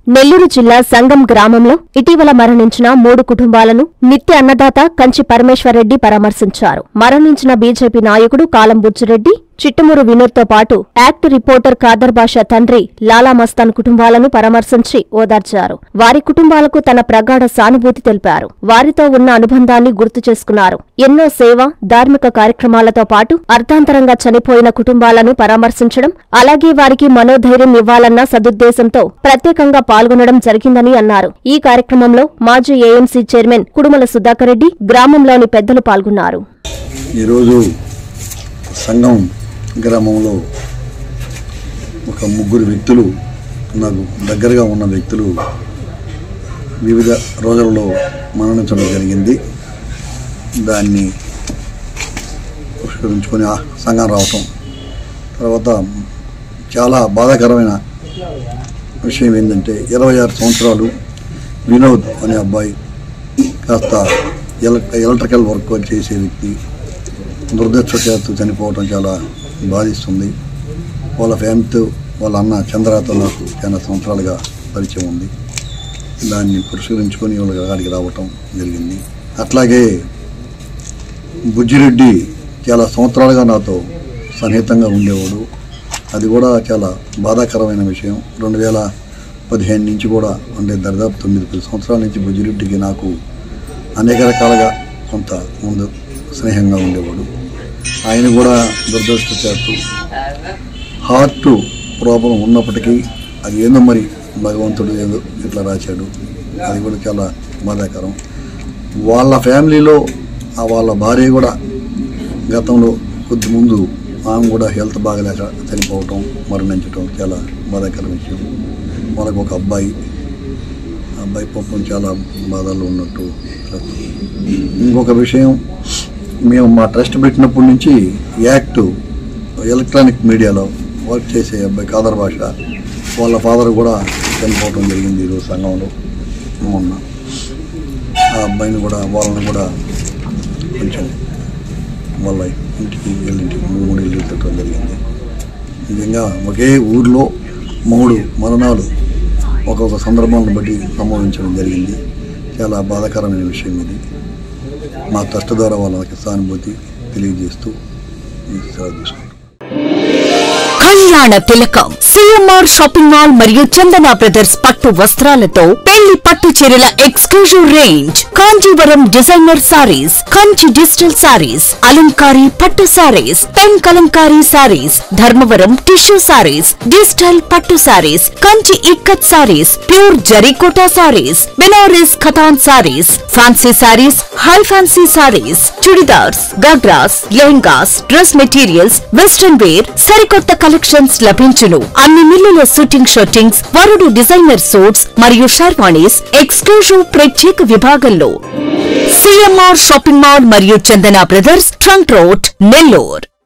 నెల్లూరు జిల్లా సంగం గ్రామంలో ఇటీవల మరణించిన 3 కుటుంబాలను నిత్య అన్నదాత కంచి పరమేశ్వరరెడ్డి పరామర్శించారు. మరణించిన బీజేపీ నాయకుడు కాలం బుచ్చిరెడ్డి, చిట్టమూరు వినోద్తో పాటు యాక్ట్ రిపోర్టర్ ఖాదర్ బాషా తండ్రి లాలా మస్తాన్ కుటుంబాలను పరామర్శించి ఓదార్చారు. వారి కుటుంబాలకు తన ప్రగాఢ సానుభూతి తెలిపారు. వారితో ఉన్న అనుబంధాన్ని గుర్తు చేసుకున్నారు. ఎన్నో సేవ, ధార్మిక కార్యక్రమాలతో పాటు అర్థాంతరంగా చనిపోయిన కుటుంబాలను పరామర్శించడం, అలాగే వారికి మనోధైర్యం ఇవ్వాలన్న సదుద్దేశంతో ప్రత్యేకంగా పాల్గొనడం జరిగిందని అన్నారు. ఈ కార్యక్రమంలో మాజీ ఏఎంసీ చైర్మన్ కుడుమల సుధాకర్ రెడ్డి, గ్రామంలోని పెద్దలు పాల్గొన్నారు. సంగం గ్రామంలో ఒక 3 వ్యక్తులు, నాకు దగ్గరగా ఉన్న వ్యక్తులు వివిధ రోజులలో మరణించడం జరిగింది. దాన్ని పురస్కరించుకొని సంఘం రావటం, తర్వాత చాలా బాధాకరమైన విషయం ఏంటంటే 26 సంవత్సరాలు వినోద్ అనే అబ్బాయి కాస్త ఎలక్ట్రికల్ వర్క్ చేసే వ్యక్తి దురదృష్టవశాత్తు చనిపోవడం చాలా బాధిస్తుంది. వాళ్ళ ఫ్యామిలీతో, వాళ్ళ అన్న చంద్రతో నాకు చాలా సంవత్సరాలుగా పరిచయం ఉంది. దాన్ని పురస్కరించుకొని వాళ్ళ గాడికి రావటం జరిగింది. అట్లాగే బుజ్జిరెడ్డి చాలా సంవత్సరాలుగా నాతో సన్నిహితంగా ఉండేవాడు. అది కూడా చాలా బాధాకరమైన విషయం. 2015 నుంచి కూడా అంటే దాదాపు 9-10 సంవత్సరాల నుంచి బుజ్జిరెడ్డికి నాకు అనేక రకాలుగా కొంత ముందు స్నేహంగా ఉండేవాడు. ఆయన కూడా దురదృష్టవశాత్తు హార్ట్ ప్రాబ్లం ఉన్నప్పటికీ అది ఏందో మరి భగవంతుడు ఏదో ఇట్లా రాశాడు. అది కూడా చాలా బాధాకరం. వాళ్ళ ఫ్యామిలీలో వాళ్ళ భార్య కూడా గతంలో కొద్ది ముందు ఆమె కూడా హెల్త్ బాగలేక చనిపోవటం, మరణించడం చాలా బాధాకర విషయం. వాళ్ళకు ఒక అబ్బాయి పాపం చాలా బాధల్లో ఉన్నట్టు. ఇంకొక విషయం, మేము మా ట్రస్ట్ పెట్టినప్పటి నుంచి యాక్ట్ ఎలక్ట్రానిక్ మీడియాలో వర్క్ చేసే అబ్బాయి ఖాదర్ బాషా వాళ్ళ ఫాదర్ కూడా చనిపోవడం జరిగింది ఈరోజు సంఘంలో. మొన్న ఆ అబ్బాయిని కూడా వాళ్ళని కూడా కొంచెం వాళ్ళ ఇంటికి 3 ఇల్లు పెట్టడం జరిగింది. నిజంగా ఒకే ఊర్లో 3 మరణాలు ఒక్కొక్క సందర్భాలను బట్టి సంభవించడం జరిగింది. చాలా బాధాకరమైన విషయం ఇది. మా ట్రస్ట్ ద్వారా వాళ్ళకి సానుభూతి తెలియజేస్తూ సెలవు తీసుకుంటాం. కళ్యాణ తిలకం సిఎంఆర్ షాపింగ్ మాల్ మరియు చందన బ్రదర్స్ పట్టు వస్త్రాలతో పెళ్లి పట్టు చీరల exclusive range, Kanjeevaram designer saris, Kanchi digital saris, అలంకారీ పట్టు saris, pen Kalamkari saris, Dharmavaram tissue saris, digital పట్టు సారీస్, కంచి ఇక్కత్ సారీస్, ప్యూర్ జరీకోటా saris, Banaras Katan saris, fancy saris, high fancy saris, chudidars, ghagras, lehengas, dress materials, western wear, సరికొత్త కలెక్షన్స్ లభించును. అన్ని మిల్లుల షూటింగ్ షర్టింగ్స్, వరుడు డిజైనర్ సూట్స్ మరియు షర్వాణీస్ ఎక్స్క్లూజివ్ ప్రత్యేక విభాగంలో. సిఎంఆర్ షాపింగ్ మాల్ మరియు Chandana brothers, trunk road, Nellore.